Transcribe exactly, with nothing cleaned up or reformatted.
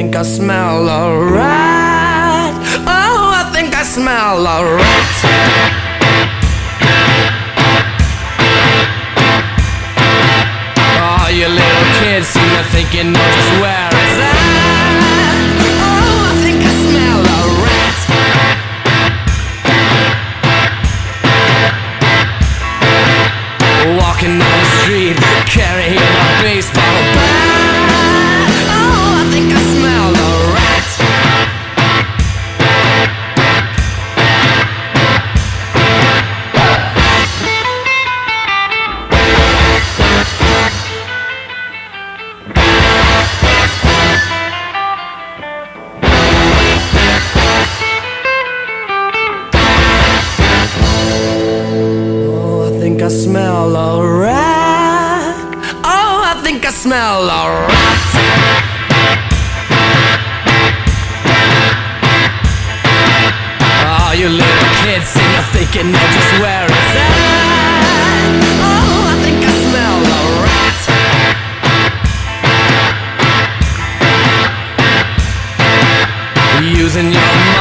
think I smell a rat. Oh, I think I smell a rat. Oh, you little kids seem to think you know just where it's at. Oh, I think I smell a rat. Walking down the street, carrying a baseball bat. Oh, I think I smell a rat. Oh, I think I smell a rat. Oh, I think I smell a rat. Oh, you little kids seem to think you know just where it's at. Oh, I think I smell a rat. Using your